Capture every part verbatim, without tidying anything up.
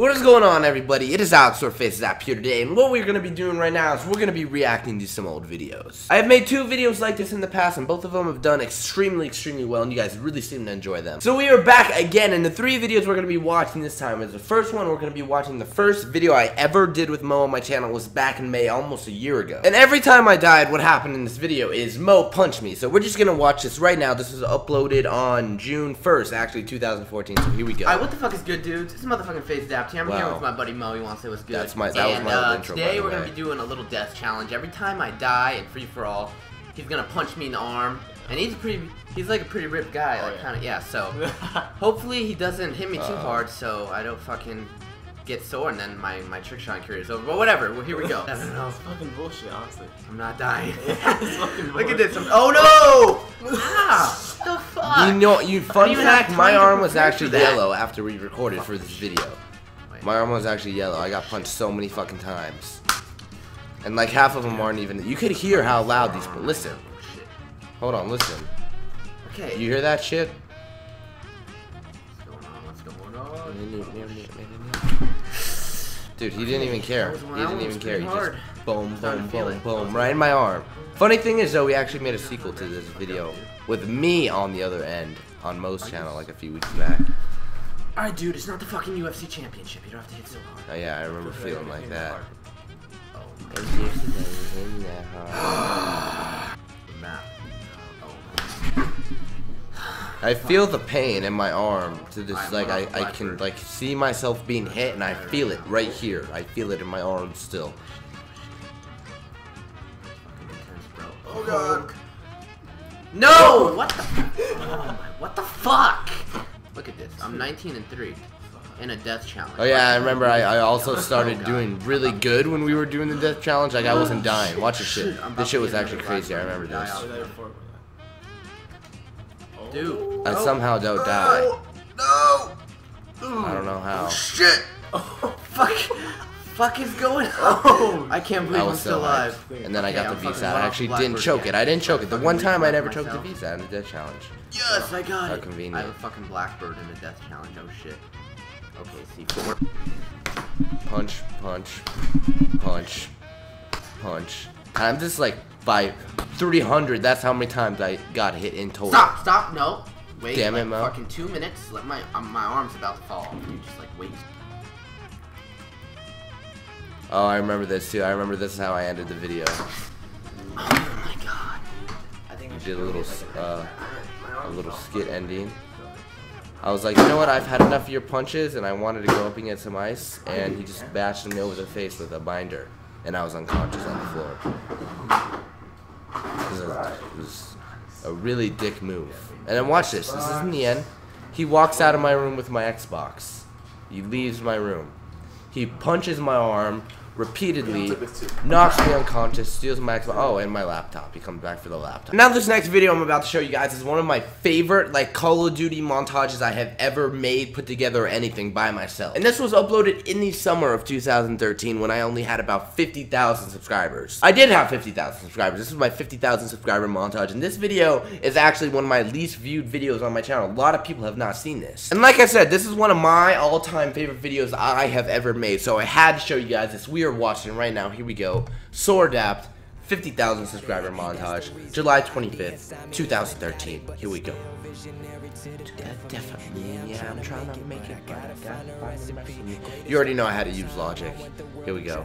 What is going on, everybody? It is Alex or FaceZap here today, and what we're going to be doing right now is we're going to be reacting to some old videos. I have made two videos like this in the past, and both of them have done extremely, extremely well, and you guys really seem to enjoy them. So we are back again, and the three videos we're going to be watching this time is the first one, we're going to be watching the first video I ever did with Mo on my channel was back in May, almost a year ago. And every time I died, what happened in this video is Mo punched me. So we're just going to watch this right now. This was uploaded on June first, actually two thousand fourteen, so here we go. Alright, what the fuck is good, dudes? This is motherfucking FaceZap. I'm Wow. here with my buddy Mo. He wants to say what's good. That's my, that and, was my uh, old intro, today by the we're way. gonna be doing a little death challenge. Every time I die in free for all, he's gonna punch me in the arm, and he's pretty. He's like a pretty ripped guy, oh, like yeah. kind of yeah. So hopefully he doesn't hit me too Uh. hard, so I don't fucking get sore, and then my my trick shot career is over. But whatever. Well, here we go. I don't know. It's fucking bullshit, honestly. I'm not dying. It's fucking Look at bullshit. this. I'm, oh no! Ah, what the fuck? You know, you fun even have fact, time my to arm was prepare actually for that. yellow after we recorded for this video. Wait. My arm was actually yellow. I got punched so many fucking times. And like half of them aren't even, you could hear how loud these, but listen. Oh, shit. Hold on, listen. Okay. You hear that shit? What's going on? What's going on? Dude, he didn't even care. That was one- He that didn't one even was care. He pretty just hard. boom, Started boom, to feel boom, it. boom, right in my arm. Funny thing is though, we actually made a sequel to this video with me on the other end on Mo's channel like a few weeks back. Alright, dude, it's not the fucking U F C championship. You don't have to hit so hard. Oh yeah, I remember feeling like that. Oh my The map. Oh, I feel the pain in my arm to this, I'm like on I, a I can Blackbird. like see myself being hit and I feel it right here. I feel it in my arm still. fucking intense, bro. Oh god. No! What the? Oh my! What the fuck? Look at this. I'm nineteen and three in a death challenge. Oh yeah, I remember I, I also started doing really good when we were doing the death challenge. Like I wasn't dying. Watch this shit. I'm about This to shit was get actually another crazy. I remember Blackbird this. and die Say that before. Oh. Dude. I somehow don't die. No! I don't know how. Shit! Oh, fuck! Fuck is going on? Oh, I can't I believe I'm was still so alive. hyped. And then I Okay, got I'm the fucking visa. I one off actually Blackbird didn't choke it. again. I didn't choke it. The Fucking one time I read never for choked the myself. visa in the death challenge. Yes, I got How it. convenient. I have a fucking Blackbird in a death challenge. Oh shit. Okay, C four. Punch, punch, punch, punch. I'm just like by three hundred. That's how many times I got hit in total. Stop! Stop! No. Wait. Damn like it, Mo. Fucking two minutes. Let my um, my arm's about to fall. You just like wait. Oh, I remember this too. I remember this is how I ended the video. Oh my god. I think I did a little, uh, a little skit ending. I was like, you know what? I've had enough of your punches, and I wanted to go up and get some ice, and he just bashed me over the face with a binder, and I was unconscious on the floor. It was a, it was a really dick move. And then watch this. This isn't the end. He walks out of my room with my Xbox. He leaves my room. He punches my arm repeatedly, knocks me unconscious, steals my Xbox. Oh, and my laptop. He comes back for the laptop. Now this next video I'm about to show you guys is one of my favorite like Call of Duty montages I have ever made, put together, or anything by myself. And this was uploaded in the summer of two thousand thirteen when I only had about fifty thousand subscribers. I did have fifty thousand subscribers. This is my fifty thousand subscriber montage, and this video is actually one of my least viewed videos on my channel. A lot of people have not seen this. And like I said, this is one of my all-time favorite videos I have ever made, so I had to show you guys this. We are watching right now. Here we go. Sworddapt, fifty thousand subscriber montage, July twenty-fifth, two thousand thirteen. Here we go. Definitely, yeah, I'm trying to make it. But I gotta find the message. You already know how to use Logic. Here we go.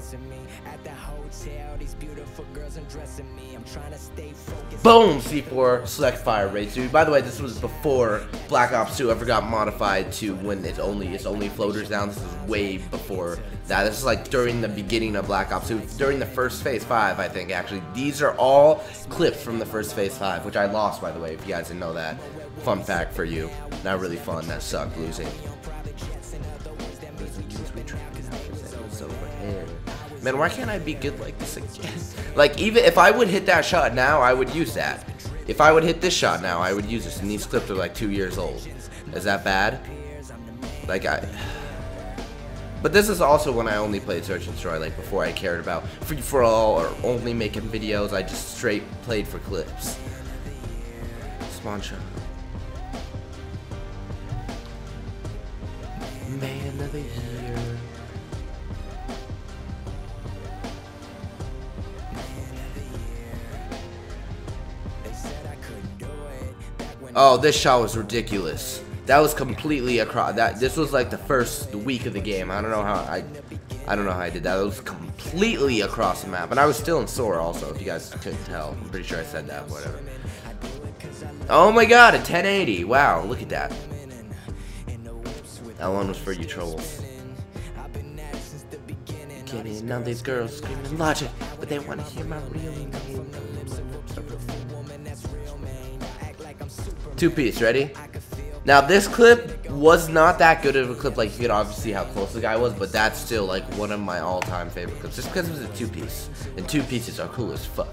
Boom! C four select fire rate. Dude, by the way, this was before Black Ops two ever got modified to when it's only it's only floaters down. This is way before that. This is like during the beginning of Black Ops two, during the first phase five, I think. Actually, these are all clips from the first phase five, which I lost, by the way, if you guys didn't know that. Fun fact for you. Not really fun. That sucked losing. Man, why can't I be good like this again? Like, even if I would hit that shot now, I would use that. If I would hit this shot now, I would use this. And these clips are like two years old. Is that bad? Like, I... But this is also when I only played Search and Destroy, like before I cared about Free For All or only making videos. I just straight played for clips. Spawn shot. Man of the year. Oh, this shot was ridiculous. That was completely across. That this was like the first week of the game. I don't know how I, I don't know how I did that. It was completely across the map, and I was still in Sora also. If you guys couldn't tell, I'm pretty sure I said that. Whatever. Oh my God, a ten eighty. Wow, look at that. That one was for you trolls. Kidding. Now these girls screaming logic, but they want to hear my real name. Two piece, ready? Now this clip was not that good of a clip, like you could obviously see how close the guy was, but that's still like one of my all-time favorite clips, just because it was a two piece, and two pieces are cool as fuck.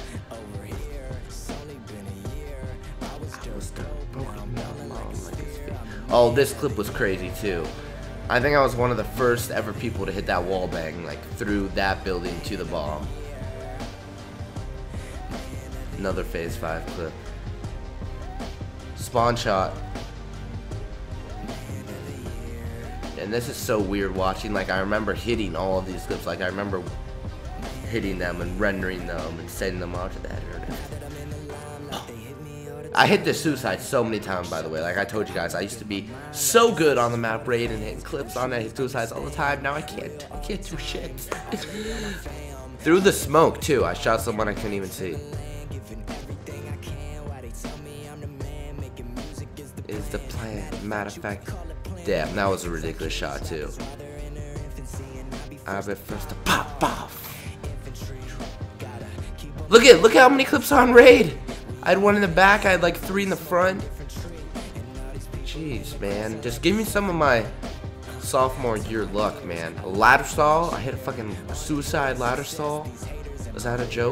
Oh, this clip was crazy too. I think I was one of the first ever people to hit that wall bang, like through that building to the bomb. Another phase five clip. Spawn shot. And this is so weird watching. Like, I remember hitting all of these clips. Like, I remember hitting them and rendering them and sending them out to that. I hit the suicide so many times, by the way. Like I told you guys, I used to be so good on the map raid and hitting clips on it, hit suicides all the time. Now I can't, I can't do shit. Through the smoke too. I shot someone I couldn't even see. Is the plan? Matter of fact, damn, that was a ridiculous shot too. I'll be first to pop off. Look at, look how many clips are on raid. I had one in the back, I had like three in the front. Jeez, man. Just give me some of my sophomore year luck, man. A ladder stall? I hit a fucking suicide ladder stall? Was that a joke?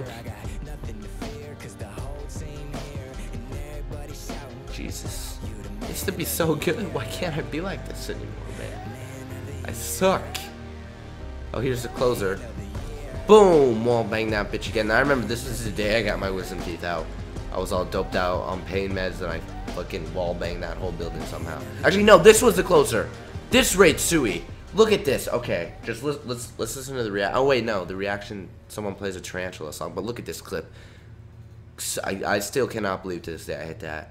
Jesus. I used to be so good. Why can't I be like this anymore, man? I suck. Oh, here's the closer. Boom! Wall bang that bitch again. I remember this was the day I got my wisdom teeth out. I was all doped out on pain meds and I fucking wall banged that whole building somehow. Actually, no, this was the closer. This raid Sui. Look at this. Okay, just let's let's let's listen to the react. Oh wait, no, the reaction. Someone plays a Tarantula song, but look at this clip. I I still cannot believe to this day I hit that.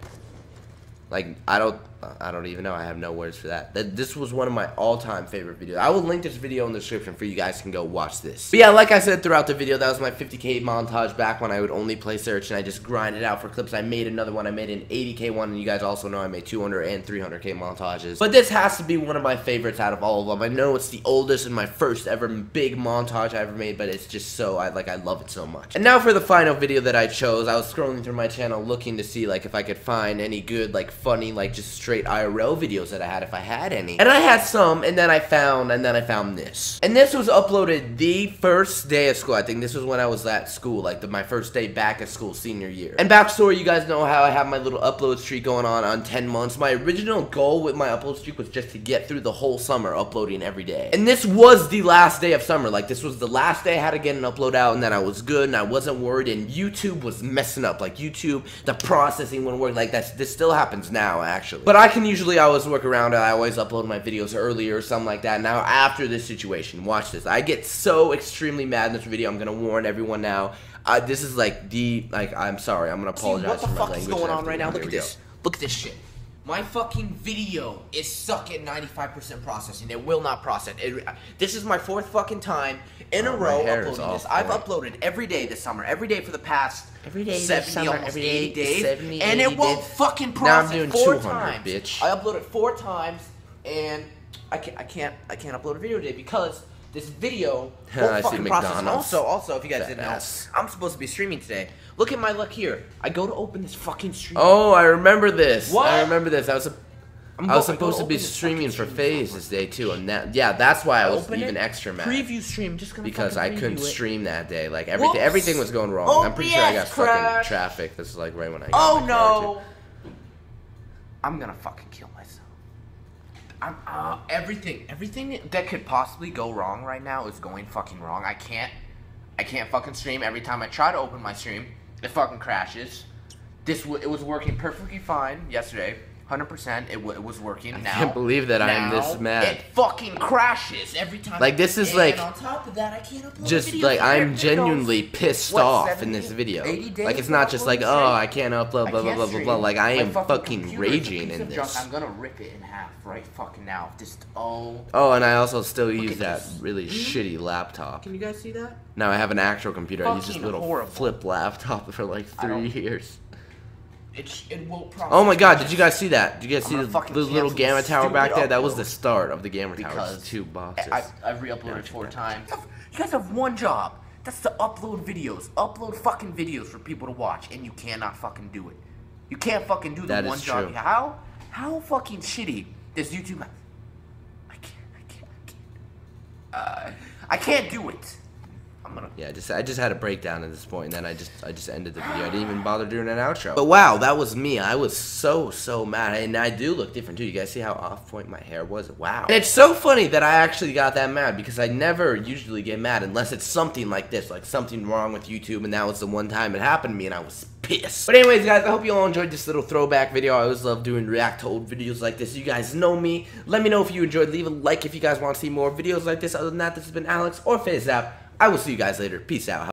Like I don't I don't even know. I have no words for that. That this was one of my all-time favorite videos. I will link this video in the description for you guys can go watch this. But yeah, like I said throughout the video, that was my fifty K montage back when I would only play search and I just grinded out for clips. I made another one. I made an eighty K one, and you guys also know I made two hundred and three hundred K montages. But this has to be one of my favorites out of all of them. I know it's the oldest and my first ever big montage I ever made, but it's just so I like I love it so much. And now for the final video that I chose. I was scrolling through my channel looking to see like if I could find any good like funny like just straight I R L videos that I had if I had any. And I had some, and then I found, and then I found this. And this was uploaded the first day of school. I think this was when I was at school, like the, my first day back at school, senior year. And backstory, you guys know how I have my little upload streak going on on ten months. My original goal with my upload streak was just to get through the whole summer uploading every day. And this was the last day of summer. Like this was the last day I had to get an upload out, and then I was good, and I wasn't worried, and YouTube was messing up. Like YouTube, the processing wouldn't work. Like that's, this still happens now, actually. But I can usually always work around it. I always upload my videos earlier or something like that. Now after this situation, watch this. I get so extremely mad in this video. I'm gonna warn everyone now. Uh, this is like the like. I'm sorry. I'm gonna apologize for my language. What the fuck is going on right now? Look at Here we this. Look at this shit. My fucking video is stuck at ninety-five percent processing. It will not process. It, this is my fourth fucking time in Oh, a my row hair is uploading off this. I've point. uploaded every day this summer. Every day for the past Every day this seventy, summer, almost every day, eighty days. seventy, and eighty it won't days. fucking Now I'm process doing four two hundred, times. bitch. I uploaded four times, and I can't, I can't, I can't upload a video today because this video I won't see fucking process. And McDonald's. also, also, if you guys Fat didn't know, ass. I'm supposed to be streaming today. Look at my luck here. I go to open this fucking stream. Oh, I remember this. What? I remember this. I was. A I'm I was go- supposed go to be open this streaming fucking for stream. FaZe this day too, and that yeah, that's why I was Open even it. extra mad Preview stream, just gonna because I fucking couldn't preview it. stream that day. Like everything, Whoops. everything was going wrong. I'm pretty sure I got O B S stuck crash. in traffic. This is like right when I got Oh my car, no! I'm gonna fucking kill myself. I'm uh, everything, everything that could possibly go wrong right now is going fucking wrong. I can't, I can't fucking stream. Every time I try to open my stream, it fucking crashes. This w it was working perfectly fine yesterday. one hundred percent. It, w it was working. I now, can't believe that I am this now mad. It fucking crashes every time. Like, this is and like- on top of that, I can't upload Just videos like for I'm videos. genuinely pissed What, off in seventy, this video. eighty days Like it's not just like, uploading oh, stream? I can't upload, blah I blah can't blah blah stream. blah. Like I My am fucking computer is a raging piece in of junk. this. I'm gonna rip it in half right fucking now. Just oh. Oh, and I also still use at that this. really shitty laptop. Can you guys see that? Now I have an actual computer. I use this Fucking little horrible. flip laptop for like I don't- three years. It it will probably. Oh my god, did you guys see that? Did you guys I'm see gonna the, fucking the little cancel gamma this tower back stupid there? That was upload. the start of the gamma tower. Because It's two boxes. I, I re-uploaded four times. You guys have one job. That's to upload videos. Upload fucking videos for people to watch, and you cannot fucking do it. You can't fucking do the That is one job. true. How how fucking shitty does YouTube have? I can't. I can't. I can't. Uh, I can't do it. I'm gonna. Yeah, just I just had a breakdown at this point, and then I just I just ended the video. I didn't even bother doing an outro. But wow, that was me. I was so so mad, and I do look different too. You guys see how off point my hair was? Wow. And it's so funny that I actually got that mad because I never usually get mad unless it's something like this, like something wrong with YouTube, and that was the one time it happened to me, and I was pissed. But anyways, guys, I hope you all enjoyed this little throwback video. I always love doing react to old videos like this. You guys know me. Let me know if you enjoyed. Leave a like if you guys want to see more videos like this. Other than that, this has been Alex or FaZe Zap. I will see you guys later. Peace out.